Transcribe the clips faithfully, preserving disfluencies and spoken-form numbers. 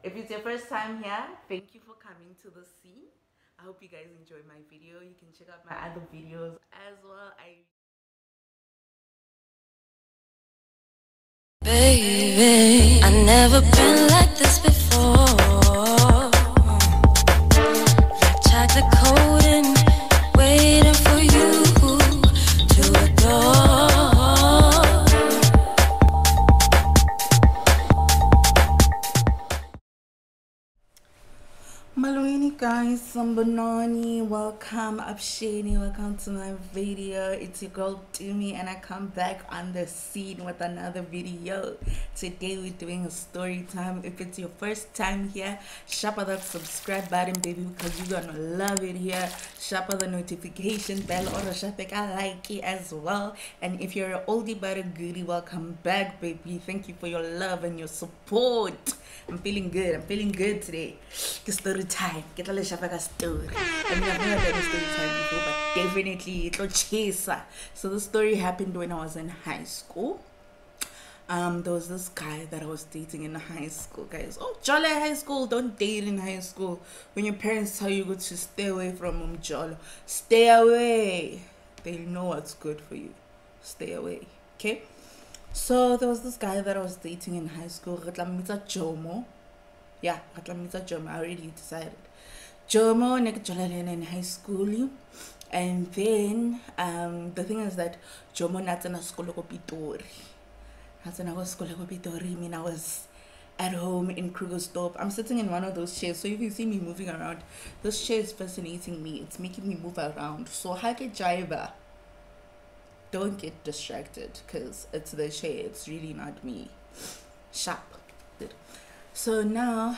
If it's your first time here, thank you for coming to the scene. I hope you guys enjoy my video. You can check out my other videos as well. I Baby, I never been like this before. Like chocolate coating, waiting for you to adore. Maluini guys, Sambanani, welcome, Abshani, welcome to my video. It's your girl Dumi and I come back on the scene with another video. Today we're doing a story time. If it's your first time here, sharper that subscribe button baby, because you're gonna love it here. Sharper the notification bell or sharper I like it as well. And if you're an oldie but a goodie, welcome back baby. Thank you for your love and your support. I'm feeling good. I'm feeling good today. The story time. Get a little shafaka story. I mean, I've never done a story time before, but definitely it's a chaser. So the story happened when I was in high school. Um, there was this guy that I was dating in high school, guys. Oh, jolly high school. Don't date in high school. When your parents tell you to stay away from um, jolly, stay away. They know what's good for you. Stay away. Okay? So there was this guy that I was dating in high school. Jomo. Yeah, Jomo. I already decided. Jomo in high school. And then um the thing is that Jomo natana school ko Pitori. Natana was school ko Pitori. I mean I was at home in Krugersdorp. I'm sitting in one of those chairs. So if you see me moving around, this chair is fascinating me. It's making me move around. So hake jaiba. Don't get distracted because it's the chair. It's really not me. Sharp. So now,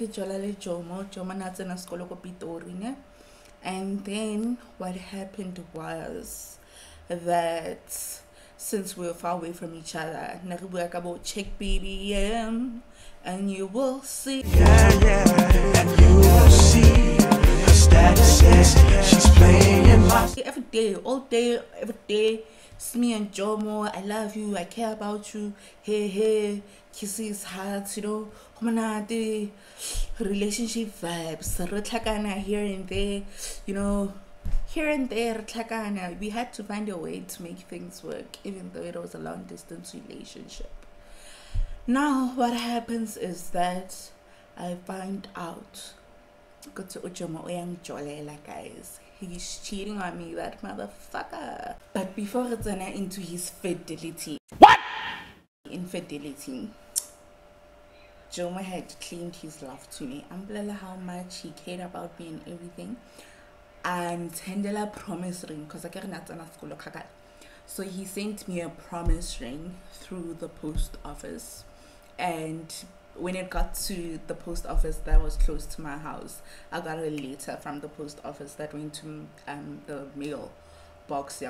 and then what happened was that since we were far away from each other, check baby, yeah, and you will see. Yeah, yeah, and you will see. Her status says she's playing my every day, all day, every day. It's me and Jomo. I love you. I care about you. Hey, hey, kisses, hearts, you know. The relationship vibes. Here and there, you know, here and there. We had to find a way to make things work, even though it was a long distance relationship. Now, what happens is that I find out. Go to Jomo Oyang Jolela, guys. He's cheating on me, that motherfucker. But before it's into his fidelity. What? Infidelity. Jomo had claimed his love to me. I'm blella how much he cared about me and everything. And Hendela promise ring, because I can't school. So he sent me a promise ring through the post office. And when it got to the post office that was close to my house, I got a letter from the post office that went to um, the mail box.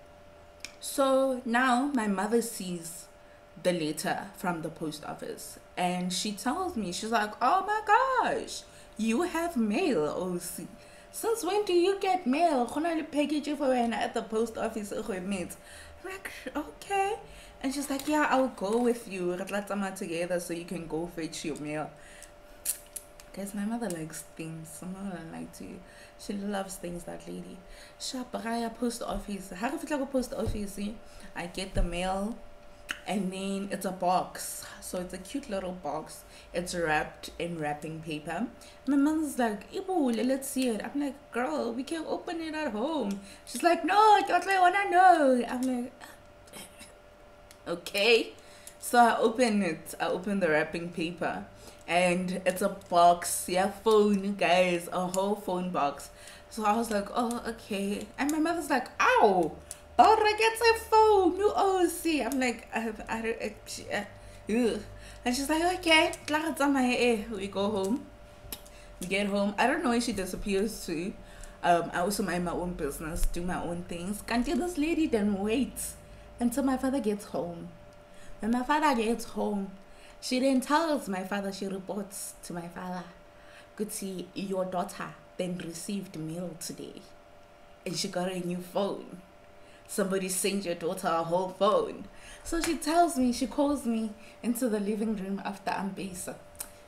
So now my mother sees the letter from the post office and she tells me, she's like, oh my gosh, you have mail, O C. Since when do you get mail? Package for at the post office. I'm like, okay. And she's like, yeah, I'll go with you together so you can go fetch your mail. Guys, my mother likes things. My mother like to, she loves things, that lady. Shabraya post office. How if like a post office? I get the mail and then it's a box. So it's a cute little box. It's wrapped in wrapping paper. My mom's like, Ibu, let's see it. I'm like, girl, we can open it at home. She's like, no, that's what I wanna know. I'm like, okay. So I open it. I open the wrapping paper and it's a box. Yeah, phone, guys, a whole phone box. So I was like, oh, okay. And my mother's like, ow, oh, gets a phone. You O C. I'm like, I, I don't, uh, uh, and she's like, okay, we go home. We get home. I don't know where she disappears to. Um, I also mind my own business, do my own things. Can't you, this lady then wait until my father gets home. When my father gets home, she then tells my father, she reports to my father, good see, your daughter then received mail today and she got a new phone. Somebody sent your daughter a whole phone. So she tells me, she calls me into the living room after Ambesa.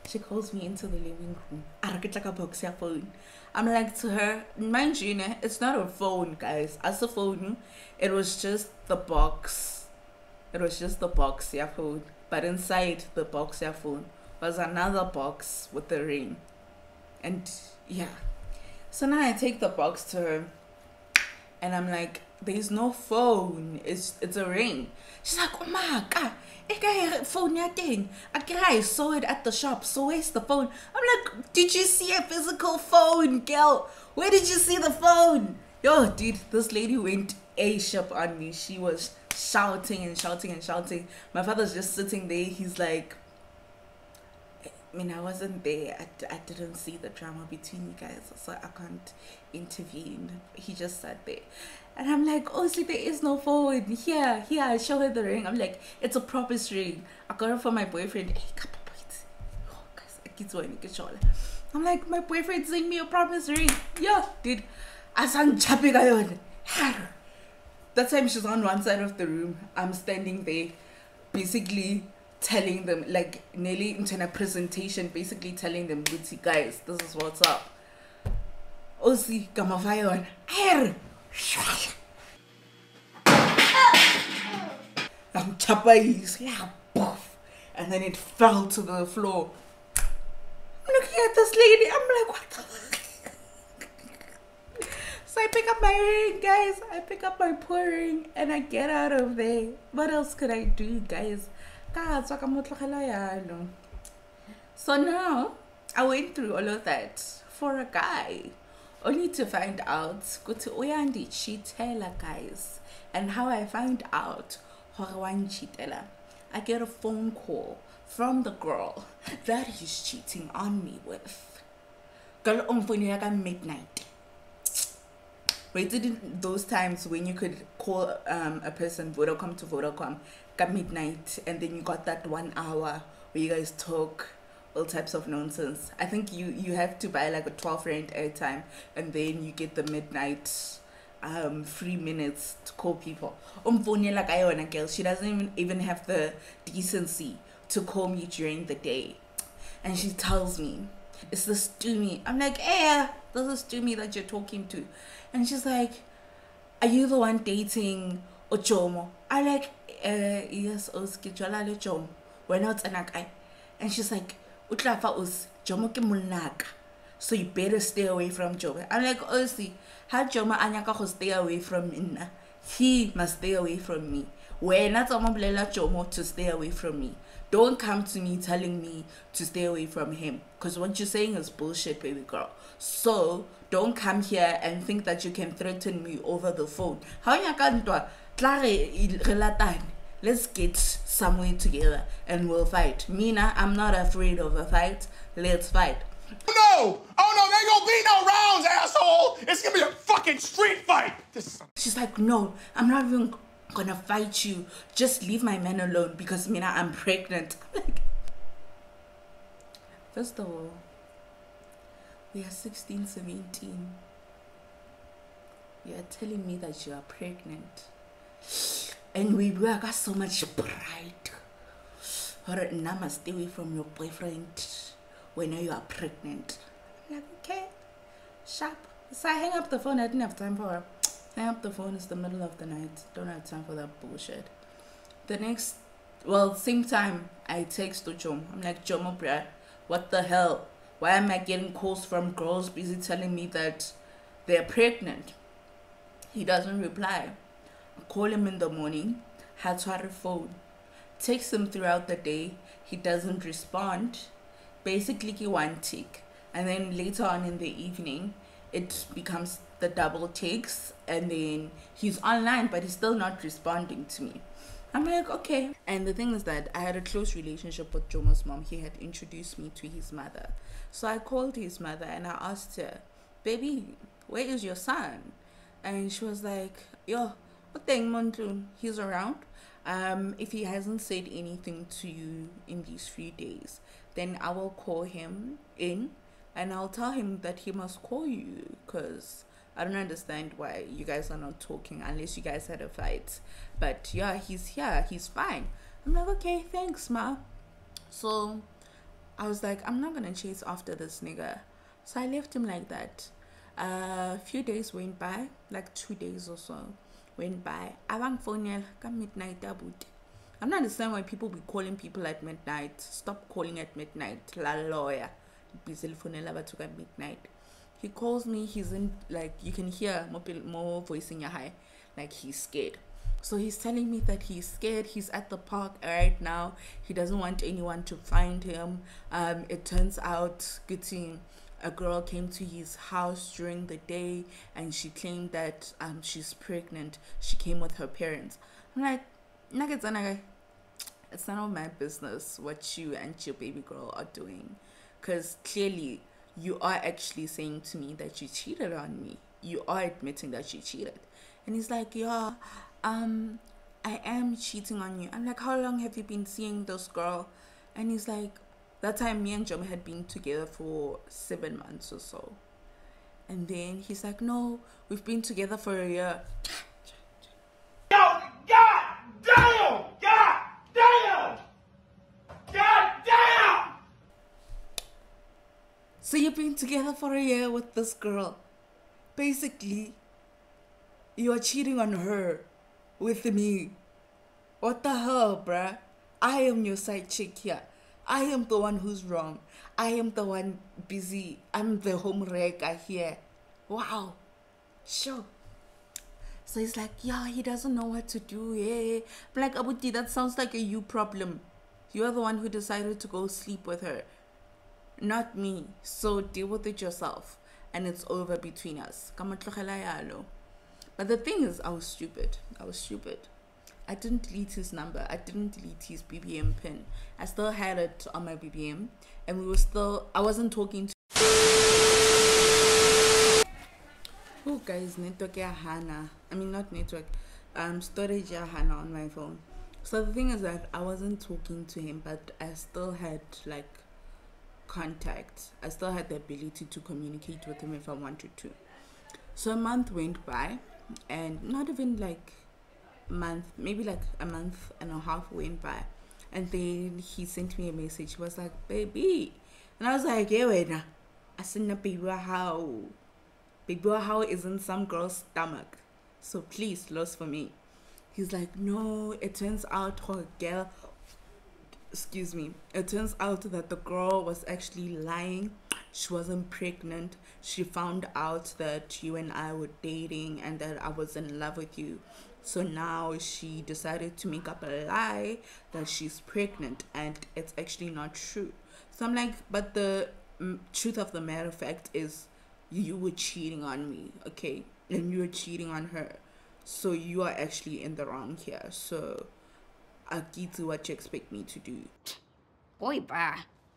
She calls me into the living room. I get like a box your phone. I'm like to her, mind you, it's not a phone, guys. As a phone, it was just the box. It was just the box, your phone. But inside the box, your phone, was another box with the ring. And yeah. So now I take the box to her. And I'm like, there's no phone. It's it's a ring. She's like, oh my god, I phone thing. I saw it at the shop. So where's the phone? I'm like, did you see a physical phone, girl? Where did you see the phone? Yo, dude, this lady went A-ship on me. She was shouting and shouting and shouting. My father's just sitting there. He's like, I mean, I wasn't there. I, I didn't see the drama between you guys, so I can't intervene. He just sat there. And I'm like, oh, see, there is no phone. Here, here, I show her the ring. I'm like, it's a promise ring. I got it for my boyfriend. Hey, come on, wait. Oh, guys, I get one, get show. I'm like, my boyfriend sent me a promise ring. Yeah, dude. Asan chapping ayon. That time she's on one side of the room. I'm standing there, basically telling them, like nearly into a presentation, basically telling them, Gucci guys, this is what's up. Osi Gamavayon. I'm chapais, yeah, poof. And then it fell to the floor. I'm looking at this lady, I'm like, what the fuck? So I pick up my ring, guys. I pick up my poor ring and I get out of there. What else could I do, guys? So now I went through all of that for a guy, only to find out go to Oyandi Chitela, guys. And how I find out Horawan Chitela, I get a phone call from the girl that he's cheating on me with. Girl on phone at midnight. Wait, didn't those times when you could call um a person Vodacom to Vodacom at midnight, and then you got that one hour where you guys talk all types of nonsense? I think you you have to buy like a twelve rand airtime, and then you get the midnight um three minutes to call people. Um, like I want a girl, she doesn't even even have the decency to call me during the day, and she tells me, "It's the Stumi." I'm like, "Eh, this is Stumi that you're talking to," and she's like, "Are you the one dating Ochomo?" I like, uh, "Yes, Oski Jola le Jomo. We're not an guy," and she's like, "Utlafa us Jomo ke mulnaka, so you better stay away from Jomo." I'm like, "Osi, how Jomo anyaka ko stay away from me? He must stay away from me. We're not Jomo to stay away from me. Don't come to me telling me to stay away from him, because what you're saying is bullshit, baby girl. So don't come here and think that you can threaten me over the phone. Let's get somewhere together and we'll fight. Mina, I'm not afraid of a fight. Let's fight." No! Oh no, there ain't gonna be no rounds, asshole! It's gonna be a fucking street fight! This... She's like, "No, I'm not even gonna fight you. Just leave my man alone because Mina, I'm pregnant." I'm like, first of all, we are sixteen, seventeen. You are telling me that you are pregnant. And we work got so much pride. Or now must stay away from your boyfriend when you are pregnant. I'm like, okay, sharp. So I hang up the phone. I didn't have time for her. Hang up the phone. It's the middle of the night. Don't have time for that bullshit. The next, well, same time, I text to Jom. I'm like, "Jomo, bruh, what the hell? Why am I getting calls from girls busy telling me that they're pregnant?" He doesn't reply. I call him in the morning. Had to have a phone. Text him throughout the day. He doesn't respond. Basically, he one tick. And then later on in the evening, it becomes the double takes, and then he's online but he's still not responding to me. I'm like, okay. And the thing is that I had a close relationship with Jomo's mom. He had introduced me to his mother. So I called his mother and I asked her, "Baby, where is your son?" And she was like, "Yo, what thing, Montun? He's around. Um, if he hasn't said anything to you in these few days, then I will call him in and I'll tell him that he must call you, because I don't understand why you guys are not talking unless you guys had a fight. But yeah, he's here. He's fine." I'm like, okay, thanks, ma. So I was like, I'm not gonna chase after this nigga. So I left him like that. Uh, a few days went by, like two days or so went by. Abang phone come midnight abut. I'm not understanding why people be calling people at midnight. Stop calling at midnight. La lawyer. Busy phone at midnight. He calls me, he's in, like, you can hear more, more voice in your high, like he's scared. So he's telling me that he's scared. He's at the park right now. He doesn't want anyone to find him. Um, it turns out, good thing, a girl came to his house during the day and she claimed that um she's pregnant. She came with her parents. I'm like, it's none of my business what you and your baby girl are doing, because clearly you are actually saying to me that you cheated on me. You are admitting that you cheated. And he's like, yeah, um, I am cheating on you. I'm like, how long have you been seeing this girl? And he's like, that time me and Jom had been together for seven months or so. And then he's like, no, we've been together for a year. Yo, God damn! God damn! God damn! So you've been together for a year with this girl. Basically, you are cheating on her with me. What the hell, bruh? I am your side chick here. I am the one who's wrong. I am the one busy. I'm the home wrecker here. Wow. Sure. So he's like, yeah, he doesn't know what to do. Yeah. I'm like, Abuti, that sounds like a you problem. You're the one who decided to go sleep with her, not me. So deal with it yourself. And it's over between us. But the thing is, I was stupid. I was stupid. I didn't delete his number. I didn't delete his B B M pin. I still had it on my B B M. And we were still, I wasn't talking to... Oh, guys, network ya Hana. I mean, not network. Um, storage ya Hana on my phone. So the thing is that I wasn't talking to him, but I still had, like, contact. I still had the ability to communicate with him if I wanted to. So a month went by, and not even like month, maybe like a month and a half went by, and then he sent me a message. He was like, baby, and I was like, yeah, wait, I said, no, baby, how baby how is in some girl's stomach, so please lost for me. He's like, no, it turns out her girl excuse me it turns out that the girl was actually lying. She wasn't pregnant. She found out that you and I were dating and that I was in love with you. So now she decided to make up a lie that she's pregnant, and it's actually not true. So I'm like, but the mm, truth of the matter fact is you were cheating on me, okay? And you were cheating on her. So you are actually in the wrong here. So I'll get to what you expect me to do. Boy, bah.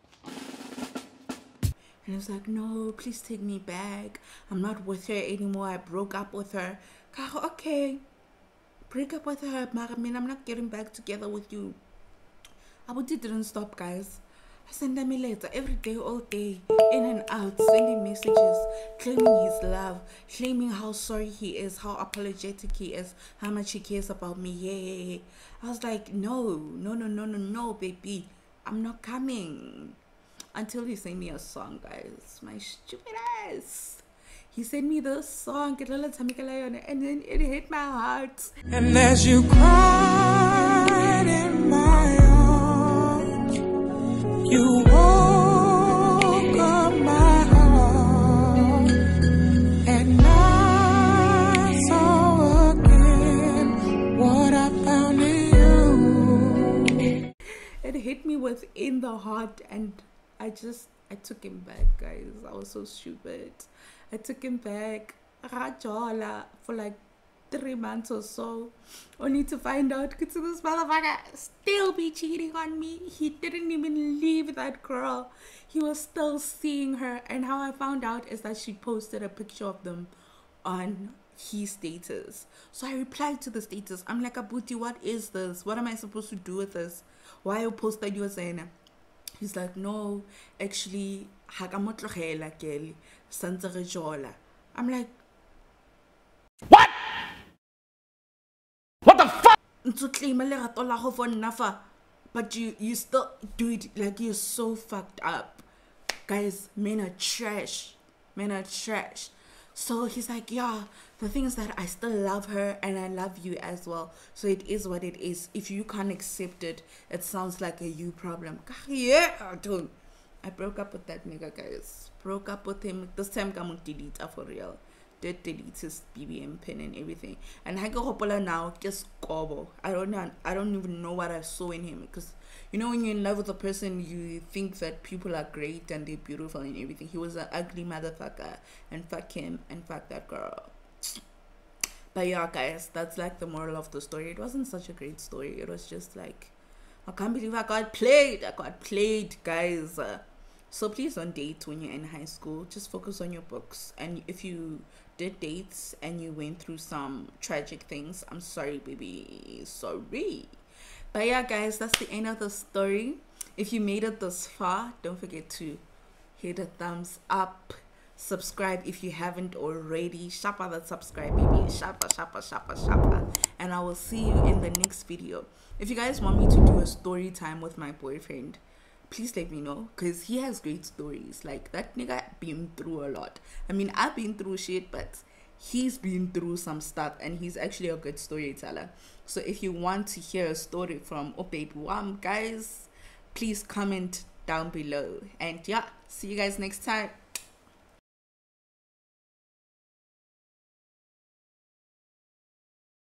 And he was like, no, please take me back. I'm not with her anymore. I broke up with her. Okay, break up with her. I mean, I'm not getting back together with you. Abuti didn't stop, guys. I sent him a letter every day, all day, in and out, sending messages, claiming his love, claiming how sorry he is, how apologetic he is, how much he cares about me. Yeah, yeah, yeah. I was like, no, no, no, no, no, no, baby. I'm not coming. Until he sent me a song, guys. My stupid ass. He sent me the song, and then it hit my heart. And as you cried in my arms, you woke up my heart, and I saw again what I found in you. It hit me within the heart, and I just, I took him back, guys. I was so stupid. I took him back for like three months or so, only to find out this motherfucker still be cheating on me. He didn't even leave that girl. He was still seeing her. And how I found out is that she posted a picture of them on his status. So I replied to the status. I'm like, Abuti, what is this? What am I supposed to do with this? Why you posted you saying? He's like, no, actually, I'm like, What? What the fuck? but you you still do it like you're so fucked up. Guys, men are trash. Men are trash. So he's like, yeah, the thing is that I still love her and I love you as well. So it is what it is. If you can't accept it, it sounds like a you problem. Yeah, I don't. I broke up with that nigga, guys. Broke up with him. This time, I'm gonna delete her for real. Did delete his B B M pin and everything. And I go now, just gobo. I don't know. I don't even know what I saw in him, because you know when you're in love with a person, you think that people are great and they're beautiful and everything. He was an ugly motherfucker, and fuck him and fuck that girl. But yeah, guys, that's like the moral of the story. It wasn't such a great story. It was just like, I can't believe I got played. I got played, guys. Uh, so please don't date when you're in high school. Just focus on your books. And if you did dates and you went through some tragic things, I'm sorry, baby. Sorry. But yeah, guys, that's the end of the story. If you made it this far, don't forget to hit a thumbs up. Subscribe if you haven't already. Shoppa that subscribe, baby. Shoppa, shoppa, shoppa, shoppa. And I will see you in the next video. If you guys want me to do a story time with my boyfriend, please let me know, because he has great stories. Like, that nigga been through a lot. I mean, I've been through shit, but he's been through some stuff, and he's actually a good storyteller. So if you want to hear a story from Oh Baby Wam, guys, please comment down below. And yeah, see you guys next time.